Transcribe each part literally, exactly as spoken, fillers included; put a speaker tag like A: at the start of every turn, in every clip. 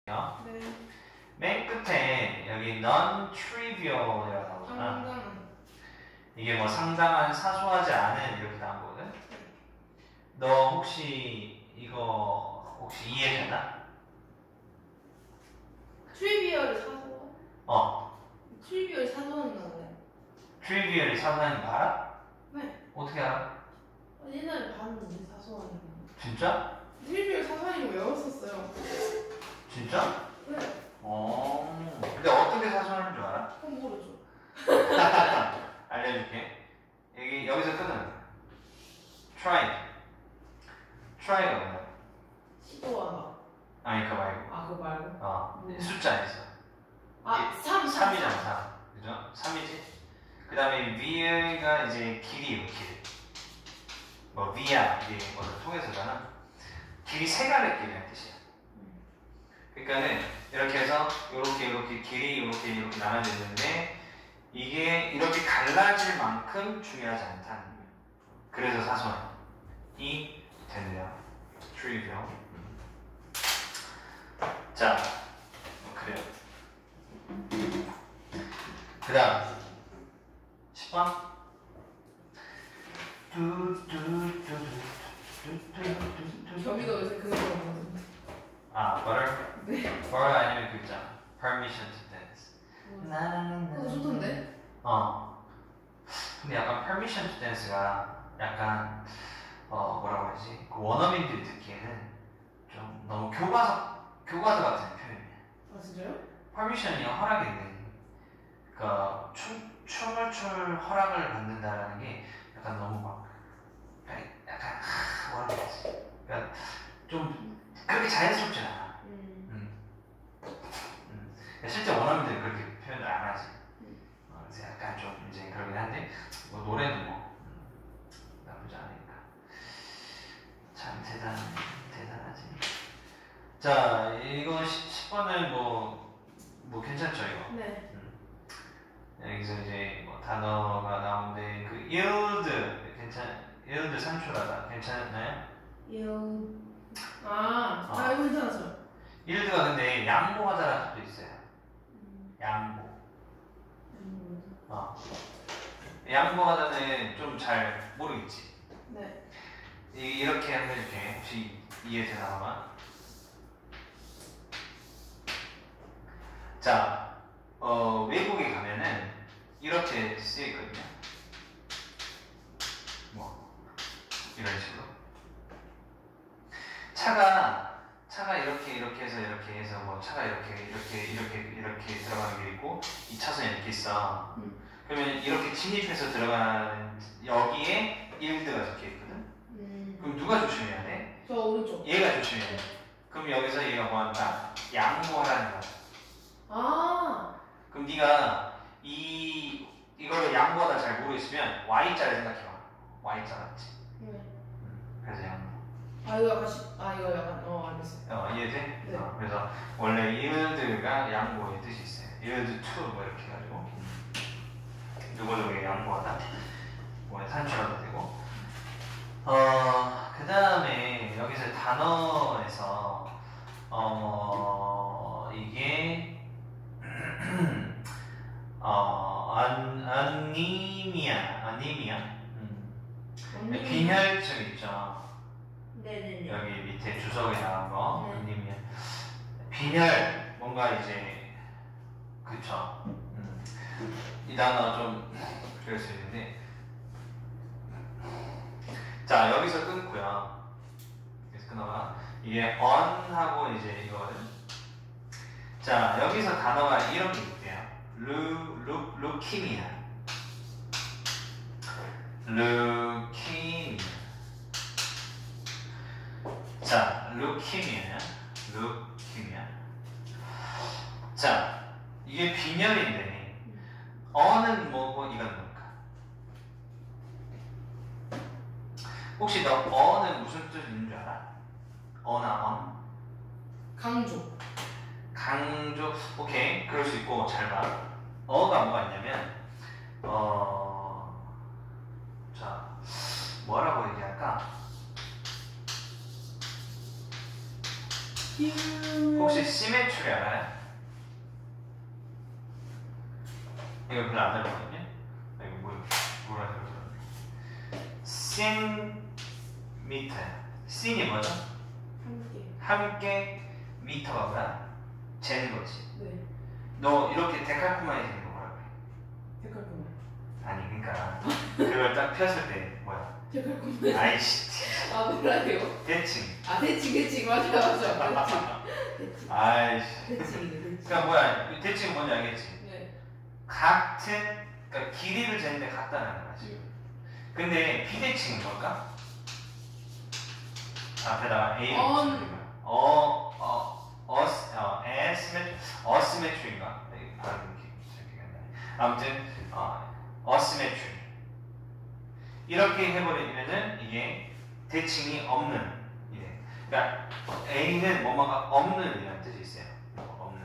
A: 네.
B: 맨 끝에 여기 non-trivial이라고 나오잖아.
A: 상당.
B: 이게 뭐 상당한, 사소하지 않은 이렇게 나온 거거든. 너 혹시 이거 혹시 이해되나?
A: 트리비얼이 사소한?
B: 어.
A: 트리비얼이 사소한가 보네.
B: trivial이 사소한 거 알아?
A: 네.
B: 어떻게 알아?
A: 옛날에 봤는데 사소한 거.
B: 진짜?
A: 트리비얼 사소한 거 외웠었어요.
B: 진짜?
A: 네.
B: 어. 근데 어떻게 사소한 줄 알아?
A: 그럼 모르죠.
B: 알려줄게. 여기 여기서 끝은 try. try가 뭐야?
A: 시도하다.
B: 아니 그거 말고.
A: 아 그거 말고?
B: 어.
A: 뭐.
B: 숫자 있어.
A: 아 삼.
B: 삼이잖아, 삼. 그죠? 삼이지? 그 다음에 vi가 이제 길이, 길. 뭐, via, 이게 뭐를 통해서잖아. 길이 세가를 길이라는 뜻이야. 그러니까는, 이렇게 해서, 요렇게, 요렇게, 길이, 요렇게, 요렇게 나눠져 있는데, 이게 이렇게 갈라질 만큼 중요하지 않다는 거예요. 그래서 사소한이 되네요. trivial. 자, 그래요. 그 다음 십 번
A: 겸이가 요새 그거 먹거든.
B: 아, butter?
A: 네.
B: butter 아니면 그 있잖아 permission to dance.
A: 그거 좋던데?
B: 어. 근데 약간 permission to dance가 약간 어 뭐라고 해야지, 그 원어민들이 듣기에는 좀 너무 교과서 교과서 같은 표현이야.
A: 아 진짜요?
B: permission이 허락인데, 그러니까 춤, 춤을 출 허락을 받는다라는 게 약간 너무 막 약간 하, 뭐라고 해야 되지? 그러니까 좀 그렇게 자연스럽지 않아.
A: 음.
B: 음. 음. 실제 원어민들은 그렇게 표현을 안 하지. 어, 그래서 약간 좀 이제 그러긴 한데, 뭐 노래는 뭐 음, 나쁘지 않으니까. 참 대단 대단하지. 자, 이거 십 번은 뭐, 뭐 괜찮죠 이거?
A: 네.
B: 여기서 이제 뭐 단어가 나오는데, 그 yield 괜찮, yield 산출하다 괜찮나요?
A: 요. 아,
B: 어.
A: 아 이거 괜찮았어요.
B: yield가 근데 양보하다라는 뜻도 있어요.
A: 음.
B: 양보.
A: 음.
B: 어. 양보하다는 좀 잘 모르겠지.
A: 네.
B: 이, 이렇게 한번 해줄게. 혹시 이해되나 아마? 자, 어, 외국에 가면은 이렇게 쓰여있거든요. 뭐, 이런 식으로. 차가, 차가 이렇게, 이렇게 해서, 이렇게 해서, 뭐, 차가 이렇게, 이렇게, 이렇게, 이렇게 들어가는 게 있고, 이 차선이 이렇게 있어.
A: 음.
B: 그러면 이렇게 진입해서 들어가는, 여기에 yield가 적혀 있거든?
A: 음.
B: 그럼 누가 조심해야 돼?
A: 저 오른쪽.
B: 얘가 조심해야 돼. 그럼 여기서 얘가 뭐 한다? 양보하라는 거야.
A: 아.
B: 그럼 네가 이 이거를 양보하다 잘 모르겠으면 Y자를 생각해봐. Y자 맞지?
A: 네.
B: 음, 그래서 양보.
A: 아 이거 약간 시, 아 이거 약간 어 알겠어요.
B: 어, 이해돼?
A: 네.
B: 어, 그래서 원래 yield가 양보의 뜻이 있어요. yield to 뭐 이렇게 해가지고 누구누구에 양보하다, 뭐 산출하도 되고. 어, 그 다음에 여기서 단어에서 어 이게 어, 안, 아니미아, 아니미아? 음.
A: 언니.
B: 빈혈증 있죠?
A: 네네네.
B: 여기 밑에 주석에 나온 거,
A: 네.
B: 아니미아. 빈혈, 뭔가 이제, 그쵸? 음. 이 단어 좀, 그럴 수 있는데. 자, 여기서 끊고요. 여기서 끊어가. 이게 on하고 이제 이거거든. 자, 여기서 단어가 이런 게 있대요. 루, 루, 루키미아. 루키미아. 자, 루키미아. 루키미아. 자, 이게 빈혈인데, 어는 뭐고, 이건 뭘까? 혹시 너 어는 무슨 뜻 있는 줄 알아? 어나 언?
A: 강조.
B: 강조, 오케이, 그럴 수 있고. 잘 봐. 어가 뭐가 있냐면, 어, 자, 뭐라고 얘기할까? 혹시 시메트리 알아요? 이거 별로 안 들어보거든요? 이거 뭐, 뭐라 그러죠? 신 미터. 신이 뭐죠?
A: 함께.
B: 함께 미터가 뭐야? 재는 거지.
A: 네.
B: 너 이렇게 데칼코마니즘인 거 뭐라고 해?
A: 데칼코마니.
B: 아니 그러니까 그걸 딱 폈을 때 뭐야?
A: 데칼코마니.
B: 아이씨.
A: 아 뭐라요?
B: 대칭.
A: 아 대칭 대칭 맞아 맞아. 대칭.
B: 아이씨.
A: 대칭이네 대칭.
B: 그러니까 뭐야? 대칭 뭔지 알겠지?
A: 네.
B: 같은 그러니까 길이를 재는데 같다는 거지. 근데 비대칭은 뭘까? 앞에다가 A를
A: 언.
B: 붙이는 거야. 어, 어, 어스, 어, 에스메, 어스메트리인가? 발음이 기억이 안 나네. 아무튼 어, 어스메트리. 이렇게 해버리면은 이게 대칭이 없는 이래. 그러니까 A는 뭐뭐가 없는 이라는 뜻이 있어요. 없는.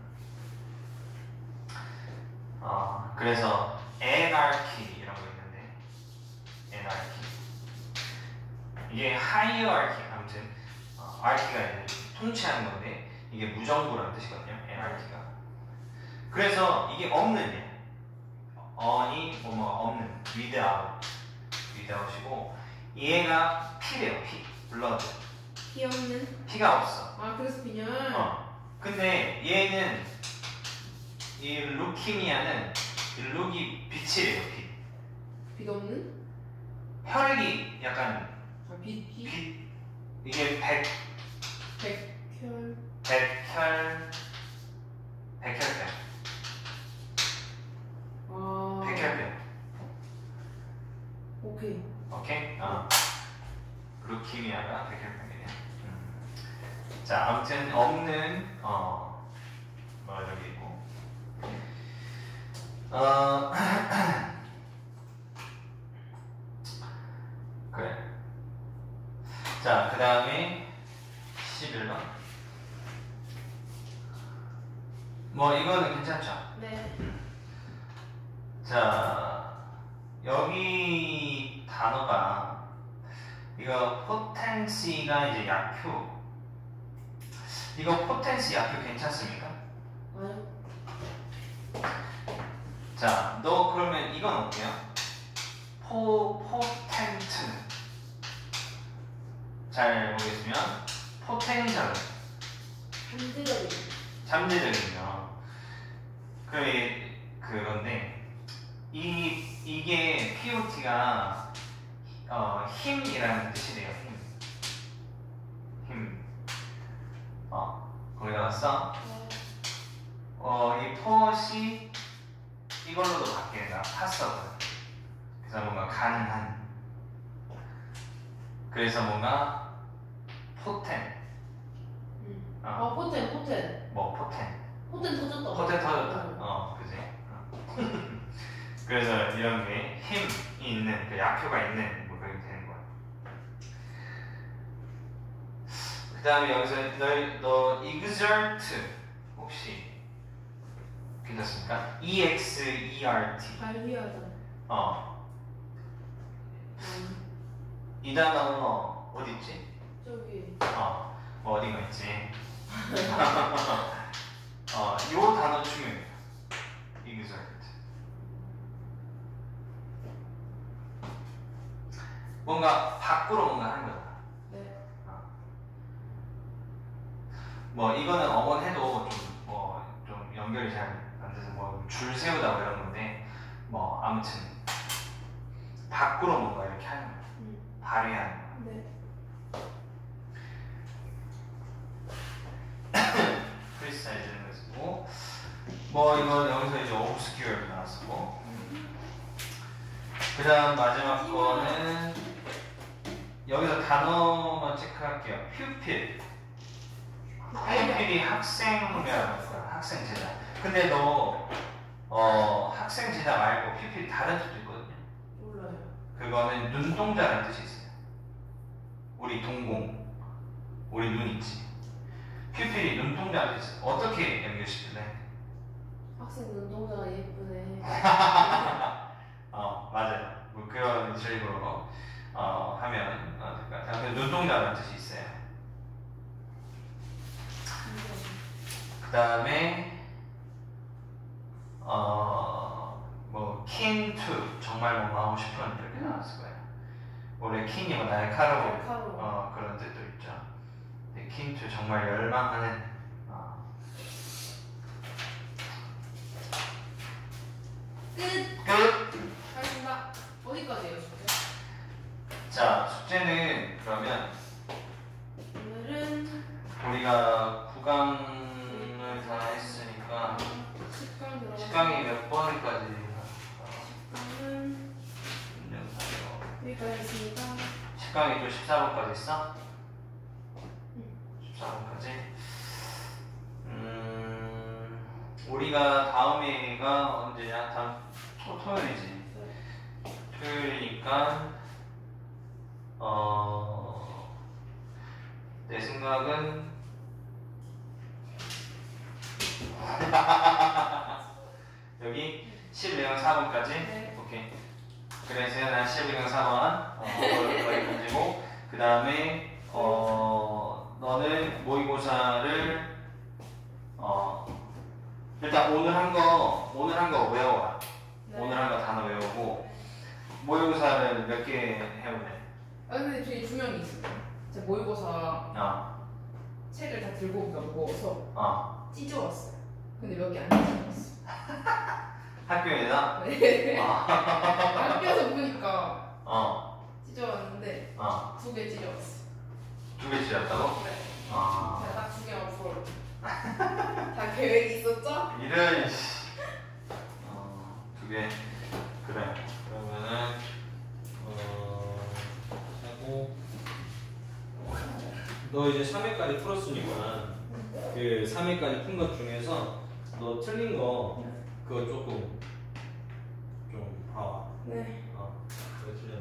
B: 어, 그래서 anarchy 이런 거 있는데 anarchy. 이게 hierarchy 아무튼 어, archy가 통치하는 건데 이게 무정부라는 뜻이거든요. anarchy가. 그래서 이게 없는 일. on이 뭐뭐 없는 without without이고 얘가 피래요. 피. blood.
A: 피 없는.
B: 피가 없어.
A: 아 그래서 빈혈.
B: 어. 근데 얘는 이 루키미아는 이 룩이 빛이래요. 빛.
A: 빛 없는.
B: 혈액이 약간
A: 아빛 피.
B: 빛 이게 백
A: 백혈.
B: 백혈 백혈병
A: 아.
B: 백혈병
A: 오케이.
B: 오케이 어 루키미아가 백혈병이네. 음. 자 아무튼 없는 어뭐 여기 있고 어 그래. 자 그 다음에 십일 번. 뭐 이거는 괜찮죠?
A: 네.
B: 자 여기 단어가 이거 포텐시가 이제 약효. 이거 포텐시 약효 괜찮습니까?
A: 아유.
B: 자 너 그러면 이건 어때요? 포 포텐트 잘 모르겠으면 포텐셜
A: 잠재적인.
B: 잠재적이죠. 그 그건데 이 이게 피오티가 어, 힘이라는 뜻이래요. 힘. 힘. 어 거기다가 써. 어이 포시 이걸로도 바뀌는다. 파서거든. 그래서 뭔가 가능한. 그래서 뭔가 포텐.
A: 음.
B: 어.
A: 아 포텐 포텐.
B: 뭐 포텐.
A: 포텐 터졌다.
B: 포텐 터졌다. 어, 그지? 어. 그래서 이런 게 힘이 있는, 그 약효가 있는 뭐 그렇게 되는 거야. 그 다음에 여기서 너, 너 exert 혹시 괜찮습니까? E X E R T.
A: 발휘하다.
B: 어.
A: 음.
B: 이 단어 어디 있지?
A: 저기.
B: 어, 뭐 어디가 있지? 어, 요 단어 중요해요. exert. 뭔가 밖으로 뭔가 하는 거다.
A: 네.
B: 어. 뭐 이거는 어원해도 좀 뭐 좀 연결이 잘 안 돼서 뭐 줄 세우다 뭐 이런 건데 뭐 아무튼 밖으로 뭔가 이렇게 하는 거야.
A: 음.
B: 발휘하는 거야.
A: 네.
B: 크리스타이즈는 쓰고 뭐 이거 여기서 이제 obscure 나왔고 그 다음 마지막 거는 여기서 단어만 체크할게요. pupil. pupil이 학생이라는 거야. 학생 제자. 근데 너 어, 학생 제자 말고 pupil 다른 뜻도 있거든요.
A: 몰라요.
B: 그거는 눈동자라는 뜻이 있어요. 우리 동공, 우리 눈 있지. pupil이 눈동자라는 뜻이 있어요. 어떻게 연결시킬래?
A: 학생 눈동자가 예쁘네.
B: 어 맞아요. 뭐 그런 식으로 어, 하면 어, 될것 같아요. 눈동자라는 뜻이 있어요. 그 다음에 어뭐 keen to 정말 뭐 하고 싶은 이렇게 나왔을 거예요. 원래 keen이 뭐 날카로운
A: 날카로운.
B: 어, 그런 뜻도 있죠. 근데 keen to 정말 열망하는. 어.
A: 끝.
B: 끝.
A: 하겠습니다. 어디까지예요, 숙제?
B: 자, 숙제는 그러면
A: 오늘은
B: 우리가 구 강을 다 했으니까
A: 십 강 들어가서
B: 십 강이 몇 번까지?
A: 십 강은 여기까지 했습니다.
B: 십 강이 또 십사 번까지 있어?
A: 응.
B: 십사 번까지? 음, 우리가 다음에가 언제냐? 다음 토, 토요일이지. 토요일이니까 어, 내 생각은 여기 십일 강 사 번까지?
A: 네.
B: 오케이. 그래서 난 십일 강 사 번 어, 거의 문제고 그 다음에 어, 너는 모의고사를 어, 일단 오늘 한 거 오늘 한 거 외워라.
A: 네.
B: 오늘 한 거 단어 외우고 모의고사를 몇 개 해오래?
A: 아 근데 되게 중요한 게 있어요. 제가 모의고사
B: 어,
A: 책을 다 들고 오기가 무거워서
B: 어.
A: 찢어왔어요. 근데 몇 개 안 찢어왔어.
B: 학교에서?
A: 네.
B: 어,
A: 학교에서 보니까
B: 어,
A: 찢어왔는데
B: 어.
A: 두 개 찢어왔어.
B: 두 개 찢었다고?
A: 네.
B: 어.
A: 제가 딱 두 개만 풀어. 다 계획이 있었죠?
B: 이런 씨. 어, 두 개. 그래. 그러면은 어 하고 너 이제 삼 회까지 풀었으니까 그 삼 회까지 푼 것 중에서 너 틀린 거 그거 조금 좀 봐와.
A: 네.
B: 어. 왜 틀렸는지.